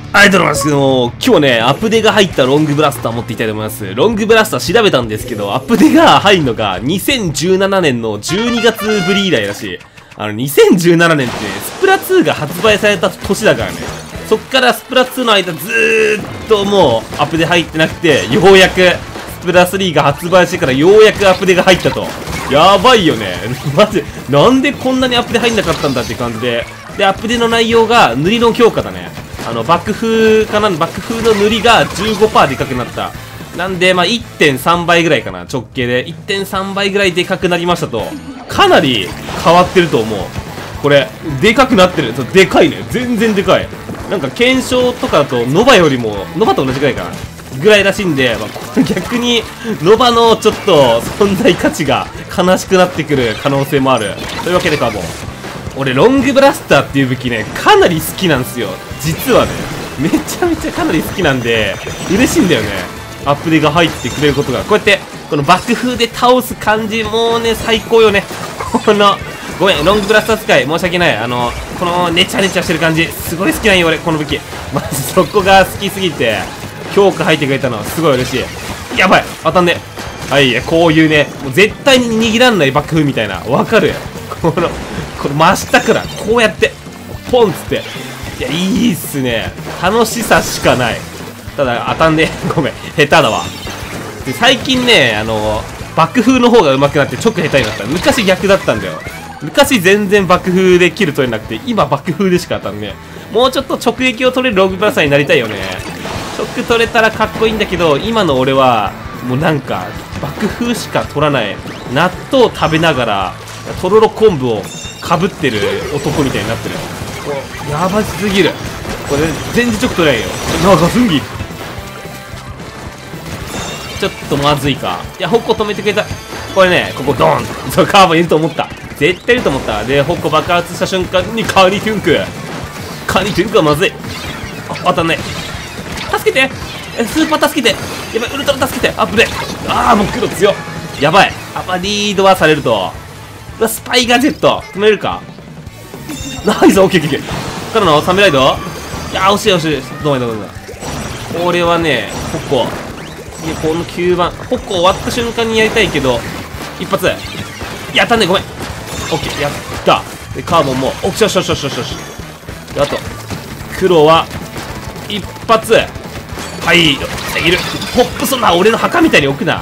ありがとうございますけども、今日ね、アップデが入ったロングブラスター持っていきたいと思います。ロングブラスター調べたんですけど、アップデが入るのが2017年の12月ぶり以来だし、2017年ってね、スプラ2が発売された年だからね。そっからスプラ2の間ずーっともうアップデ入ってなくて、ようやくスプラ3が発売してからようやくアップデが入ったと。やばいよね。マジ、なんでこんなにアップデ入んなかったんだって感じで。で、アップデの内容が塗りの強化だね。爆風の塗りが 15% でかくなった。なんで、まあ、1.3 倍ぐらいかな、直径で。1.3 倍ぐらいでかくなりましたと。かなり変わってると思う。これ、でかくなってる。でかいね。全然でかい。なんか、検証とかだと、ノバよりも、ノバと同じぐらいかな。ぐらいらしいんで、まあ、逆に、ノバのちょっと、存在価値が悲しくなってくる可能性もある。というわけでカーボン。俺ロングブラスターっていう武器ね、かなり好きなんですよ。実はね、めちゃめちゃかなり好きなんで嬉しいんだよね、アップデが入ってくれることが。こうやってこの爆風で倒す感じもうね、最高よね。このごめん、ロングブラスター使い申し訳ない。このネチャネチャしてる感じすごい好きなんよ俺。この武器マジそこが好きすぎて強化入ってくれたのはすごい嬉しい。やばい、当たんね。はい、こういうね、もう絶対に握らんない爆風みたいな、わかる。この真下からこうやってポンっつって、いや、いいっすね。楽しさしかない。ただ当たんねごめん、下手だわ。で最近ね、爆風の方が上手くなって直下手になった。昔逆だったんだよ。昔全然爆風でキル取れなくて、今爆風でしか当たんね。もうちょっと直撃を取れるロングブラスターになりたいよね。直取れたらかっこいいんだけど、今の俺はもうなんか爆風しか取らない、納豆を食べながらとろろ昆布をかぶってる男みたいになってる。やばすぎる。これ全然直取れないよ。長すぎる。ちょっとまずいか。いや、ホッコ止めてくれた。これね、ここドーン。そう、カーボンいると思った。絶対いると思った。で、ホッコ爆発した瞬間にカニトゥンク。カニトゥンクはまずい。当たんない。助けて、スーパー助けて。やばい、ウルトラ助けて。アップで。ああ、もう黒強っ。やばい。あんまリードはされると。スパイガジェット止めれるか。ナイス、オッケーオッケー。からのサメライド。いやー、惜しい惜しい。どうもどうも。これはね、ホッコ。この9番ホッコ終わった瞬間にやりたいけど、一発やったね。ごめん。オッケー、やった。でカーボンもオッケー、よしよしよしよしよし。であと黒は一発。はい、できる。ポップそんな俺の墓みたいに置くな。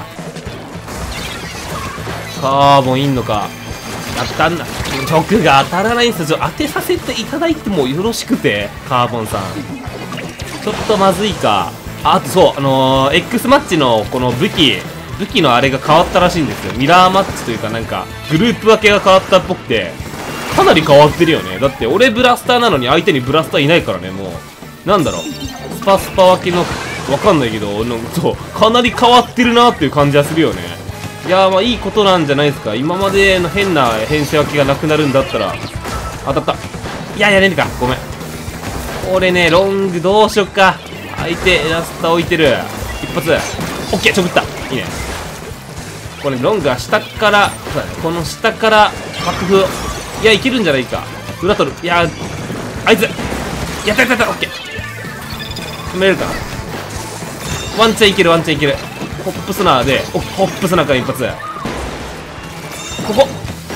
カーボンいんのか。当たんな。直が当たらないんですよ。当てさせていただいてもよろしくて、カーボンさんちょっとまずいか。あとそう、X マッチのこの武器のあれが変わったらしいんですよ。ミラーマッチというか、なんかグループ分けが変わったっぽくて、かなり変わってるよね。だって俺ブラスターなのに相手にブラスターいないからね。もうなんだろう、スパスパ分けのわかんないけど、そうかなり変わってるなっていう感じはするよね。いやー、まあいいことなんじゃないですか。今までの変な編成分けがなくなるんだったら。当たった。いや、やれねえか。ごめん。これね、ロングどうしよっか。相手エラスタ置いてる。一発。オッケー、ちょくった。いいね。これロングは下から、そうだね、この下から爆風。いや、いけるんじゃないか。裏取る。いや、あいつやったやったやった。オッケー、止めれるかな。ワンチャンいける、ワンチャンいける。ホップスナーで、ホップスナーから一発。ここ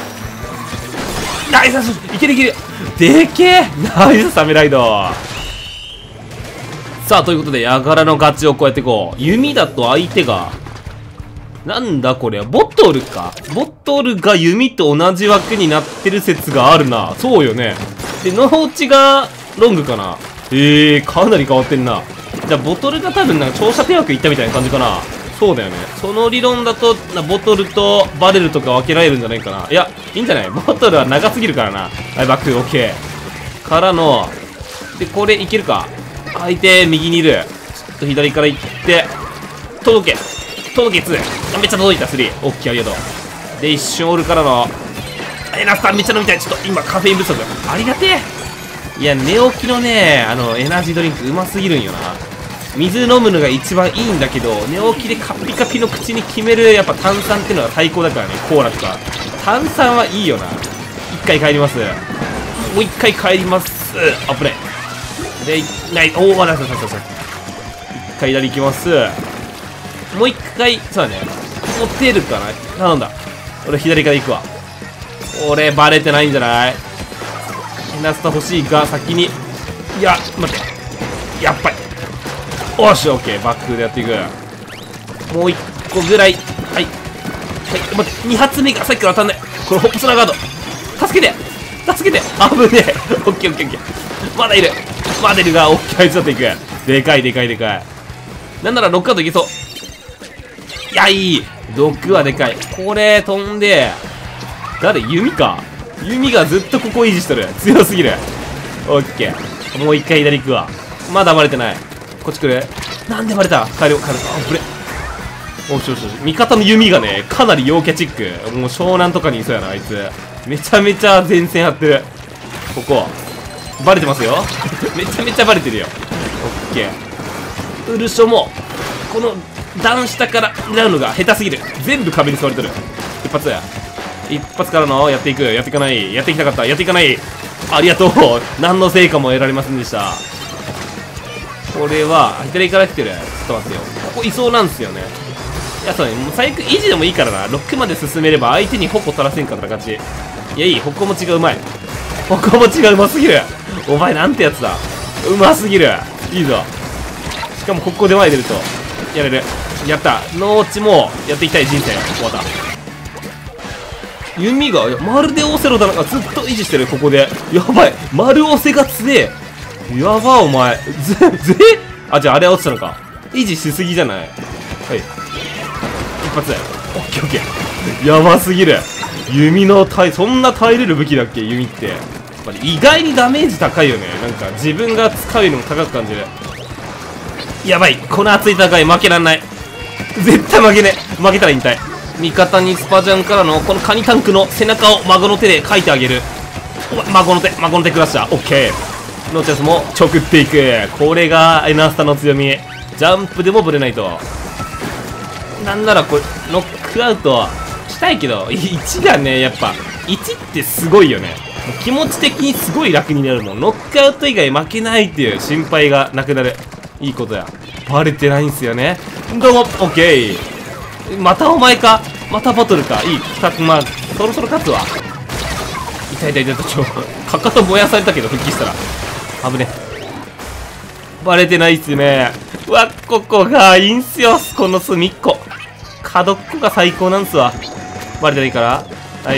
ナイス、いけるいける。でけえ。ナイスサメライド。さあ、ということで、ヤガラのガチをこうやってこう、弓だと相手が、なんだこれは、ボトルか。ボトルが弓と同じ枠になってる説があるな。そうよね。で、ノーチがロングかな。かなり変わってんな。じゃあ、ボトルが多分なんか長射程枠いったみたいな感じかな。そうだよね。その理論だと、ボトルとバレルとか分けられるんじゃないかな。いや、いいんじゃない？ボトルは長すぎるからな。はい、バック、オッケー。からの、で、これいけるか。相手右にいる。ちょっと左から行って届け2。めっちゃ届いた。3。オッケー、ありがとう。で一瞬おるからのラスターめっちゃ飲みたい。ちょっと今カフェイン不足。ありがてえ。いや、寝起きのね、エナジードリンクうますぎるんよな。水飲むのが一番いいんだけど、寝起きでカピカピの口に決めるやっぱ炭酸っていうのが最高だからね。コーラとか炭酸はいいよな。一回帰ります。もう一回帰ります。あ、危ない。 で、ない、おお、だ、一回左行きます。もう一回、そうだね。持てるかな。頼んだ。俺左から行くわ。俺バレてないんじゃない？エナスタ欲しいが、先に。いや、待って。やっぱり。おし、オッケー。バックでやっていく。もう一個ぐらい。はい。はい、待って。2発目がさっきから当たんない。このホップスナーガード。助けて助けて、危ねえ。オッケーオッケーオッケー。まだいる。まだいるが、オッケー、あいつだっていく。でかいでかいでかい。なんなら6カードいけそう。いや、いい。6はでかい。これ、飛んで。誰？弓か。弓がずっとここ維持しとる。強すぎる。オッケー。もう一回左行くわ。まだバレてない。こっち来る？なんでバレた？帰る。あ、ぶれ。おしよしよし。味方の弓がね、かなり陽キャチック。もう湘南とかにいそうやな、あいつ。めちゃめちゃ前線張ってる。ここ。バレてますよ。めちゃめちゃバレてるよ。オッケー。ウルショも、この段下から狙うのが下手すぎる。全部壁に座れてる。一発や。一発からのやっていく。やっていかない。やっていきたかった。やっていかない。ありがとう。何の成果も得られませんでした。これは、左から来てる。ちょっと待ってよ。ここいそうなんですよね。いや、そうね。もう最悪維持でもいいからな。6まで進めれば相手に矛取らせんかった勝ち。いや、いい。矛持ちがうまい。矛持ちがうますぎる。お前なんてやつだ。うますぎる。いいぞ。しかもここで前出ると、やれる。やった。農地もやっていきたい人生。終わった。弓が、まるでオセロだな。ずっと維持してる、ここで。やばい。丸オセが強え。やば、お前。あ、じゃああれは落ちたのか。維持しすぎじゃない？はい。一発。オッケーオッケー。やばすぎる。弓のそんな耐えれる武器だっけ、弓って。やっぱり意外にダメージ高いよね。なんか自分が使うよりも高く感じる。やばい。この熱い戦い負けらんない。絶対負けねえ。負けたら引退。味方にスパジャンからのこのカニタンクの背中を孫の手でかいてあげる。孫の手クラッシャー。オッケー。ノーチャンスも直っていく。これがエナスタの強み。ジャンプでもブレないと。なんならこれノックアウトしたいけど、1がね、やっぱ1ってすごいよね。気持ち的にすごい楽になるもん。ノックアウト以外負けないっていう心配がなくなる。いいことや。バレてないんすよね。どうも、オッケー。またお前か。またバトルか。いい。まあ、そろそろ勝つわ。痛い。かかと燃やされたけど、復帰したら。危ね。バレてないっすね。うわ、ここがいいんすよ。この隅っこ。角っこが最高なんすわ。バレてないから。はい。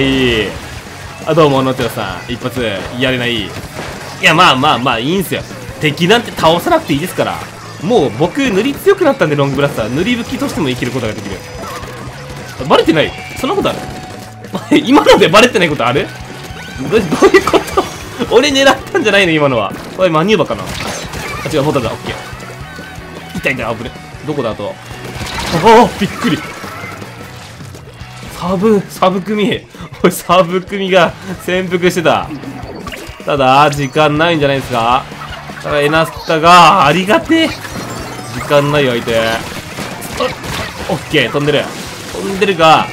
あ、どうも、のちょさん。一発、やれない。いや、まあ、いいんすよ。敵なんて倒さなくていいですから。もう僕、塗り強くなったんで、ロングブラスター。塗り武器としても生きることができる。バレてない？そんなことある？今のでバレてないことある？どういうこと俺狙ったんじゃないの今のは。これマニューバーかな。あ、違う、ホタルだ。オッケー。痛い、危ね。どこだと。ああ、びっくり。サブ組。おい、サブ組が潜伏してた。ただ、時間ないんじゃないですか。ただ、エナスタが、ありがてえ。時間ないよ、相手。オッケー、飛んでるが、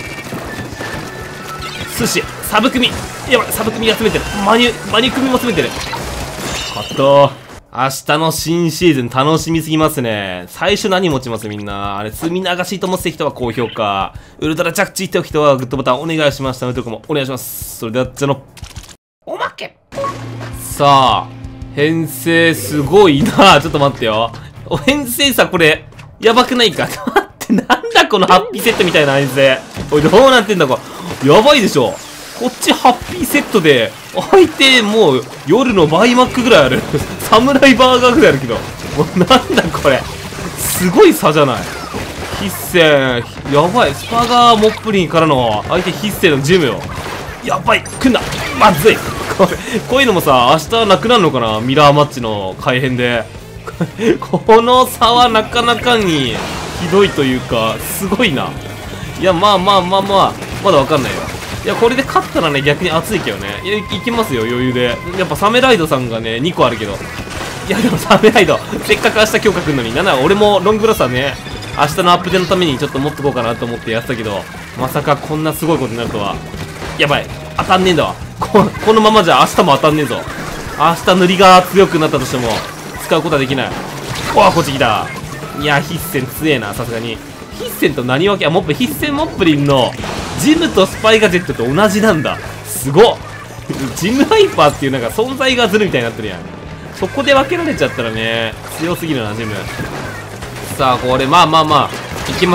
寿司、サブ組。やばい、サブ組が詰めてる。マニュ組も詰めてる。カット。明日の新シーズン楽しみすぎますね。最初何持ちますみんな。あれ、墨流しと思ってきたは高評価。ウルトラ着地ってお人はグッドボタンお願いします。とかもお願いします。それでは、じゃの。おまけ。さあ、編成すごいな。ちょっと待ってよ。編成さ、これ、やばくないか。待って、なんだこのハッピーセットみたいな編成。おい、どうなってんだこれ。やばいでしょ。こっちハッピーセットで、相手もう夜のバイマックぐらいある。サムライバーガーぐらいあるけど。もうなんだこれ。すごい差じゃない。必戦。やばい。スパガーモップリンからの相手必戦のジムよ。やばい。来んな。まずい。こういうのもさ、明日なくなるのかな、ミラーマッチの改編で。この差はなかなかにひどいというか、すごいな。いや、まだわかんないよ。いや、これで勝ったらね、逆に熱いけどね。いや、いけますよ、余裕で。やっぱサメライドさんがね、2個あるけど。いや、でもサメライド、せっかく明日強化くんのに、なんなら俺もロングブラスターね、明日のアップデートのためにちょっと持っとこうかなと思ってやってたけど、まさかこんなすごいことになるとは。やばい、当たんねえんだわ。このままじゃ明日も当たんねえぞ。明日塗りが強くなったとしても、 使うことはできない。うわ、こっち来た。いや、必戦強えな、さすがに。必戦と何分け、あ、モップ、必戦モップリンのジムとスパイガジェットと同じなんだ。すごっ。ジムハイパーっていうなんか存在がずるみたいになってるやん。そこで分けられちゃったらね、強すぎるな、ジム。さあ、これ、まあ、いけます。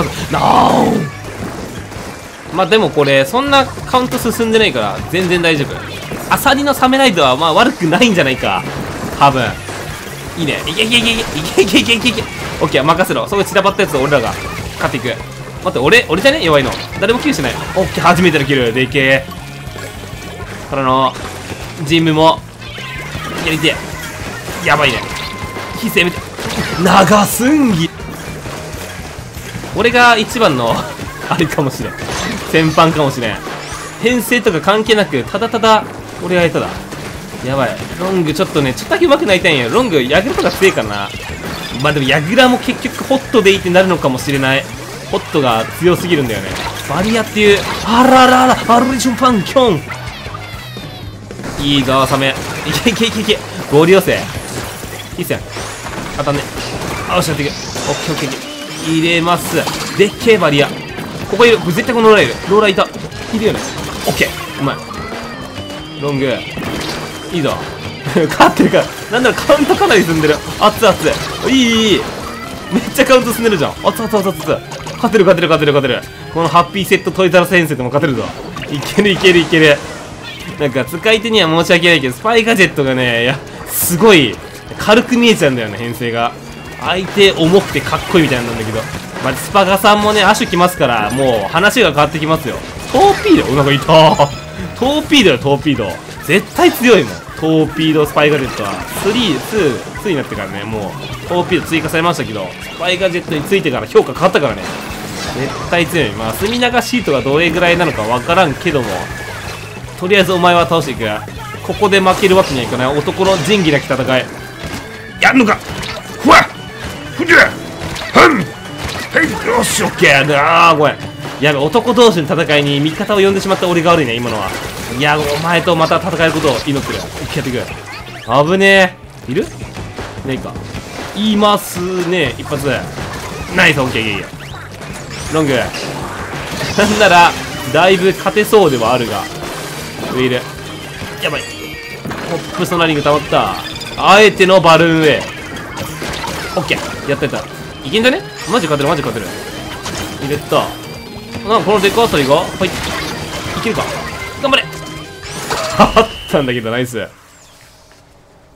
まあでもこれ、そんなカウント進んでないから、全然大丈夫。アサリのサメライドはまあ悪くないんじゃないか。多分。いいね。いけ。オッケー、任せろ。そこで散らばったやつを俺らが勝っていく。待って、俺じゃね弱いの。誰もキルしてない。オッケー、初めてのキル。でけえ。からの、ジムも、やりてえ。やばいね。必死やめて。長すんぎ。俺が一番の、あれかもしれん。先般かもしれん。編成とか関係なく、ただただ、俺が下手だ。やばい。ロングちょっとね、ちょっとだけ上手くなりたいんや。ロング、ヤグラとか強いかな。まあでも、ヤグラも結局、ホットでいいってなるのかもしれない。ホットが強すぎるんだよね。バリアっていう、あららら、アルリションパンキョン。いいぞ、サメ。いけ。合流寄せ。いいっすやん。当たんね。よし、やっていく。オッケー。入れます。でっけえバリア。ここいる。絶対このローラーいる。ローラーいた。いるよね。オッケー。うまい。ロング。いいぞ。勝ってるから。なんだろ、カウントかなり進んでる。熱々。いい。めっちゃカウント進んでるじゃん。熱々。勝てる。このハッピーセットトイザラス編成でも勝てるぞ。いける。なんか使い手には申し訳ないけど、スパイガジェットがね、いや、すごい軽く見えちゃうんだよね、編成が。相手重くてかっこいいみたいなんだけど。まあ、スパガさんもね、亜種来ますから、もう話が変わってきますよ。トーピードなんかいたトーピード。絶対強いもん。トーピードスパイガジェットは。2になってからね、もう、トーピード追加されましたけど、スパイガジェットについてから評価変わったからね。絶対強い。まあ、隅流シートがどれぐらいなのかわからんけども、とりあえずお前は倒していく。ここで負けるわけにはいかない。男の仁義なき戦い。やんのか。ふわっふじゃはんはいよし、オッケー。ああ、ごめん。やべ、男同士の戦いに味方を呼んでしまった俺が悪いね、今のは。いや、お前とまた戦えることを祈ってる。オッケー、やっていく。危ねえ。いるねえか。いますね。一発。ナイス、オッケー。ロング。なんなら、だいぶ勝てそうではあるが。ウィル。やばい。ポップソナリング溜まった。あえてのバルーンウェイ。オッケー。やった。いけんだね。マジ勝てる。入れた。なんかこのデカーサリがはい。いけるか。頑張れ。勝ったんだけど、ナイス。